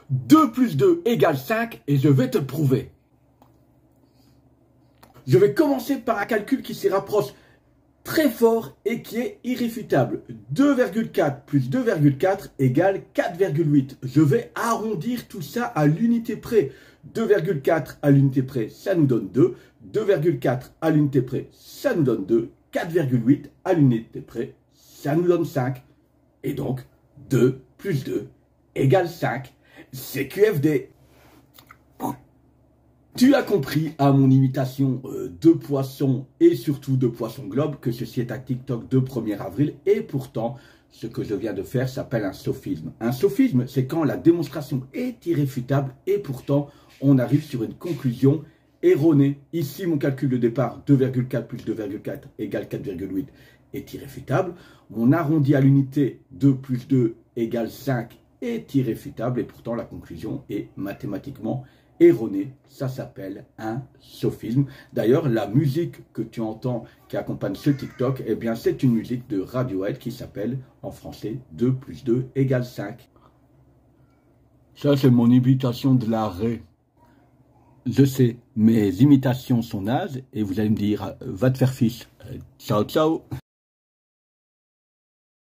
2 plus 2 égale 5 et je vais te le prouver. Je vais commencer par un calcul qui s'y rapproche très fort et qui est irréfutable. 2,4 plus 2,4 égale 4,8. Je vais arrondir tout ça à l'unité près. 2,4 à l'unité près, ça nous donne 2. 2,4 à l'unité près, ça nous donne 2. 4,8 à l'unité près, ça nous donne 5. Et donc, 2 plus 2 égale 5. C'est QFD. Tu as compris à mon imitation de poisson et surtout de poisson globe que ceci est un TikTok de 1er avril et pourtant ce que je viens de faire s'appelle un sophisme. Un sophisme, c'est quand la démonstration est irréfutable et pourtant on arrive sur une conclusion erronée. Ici mon calcul de départ 2,4 plus 2,4 égale 4,8 est irréfutable. Mon arrondi à l'unité 2 plus 2 égale 5 est irréfutable et pourtant la conclusion est mathématiquement erroné, ça s'appelle un sophisme. D'ailleurs, la musique que tu entends qui accompagne ce TikTok, eh bien, c'est une musique de Radiohead qui s'appelle, en français, 2 plus 2 égale 5. Ça, c'est mon imitation de l'arrêt. Je sais, mes imitations sont nazes et vous allez me dire, va te faire fiche. Ciao, ciao.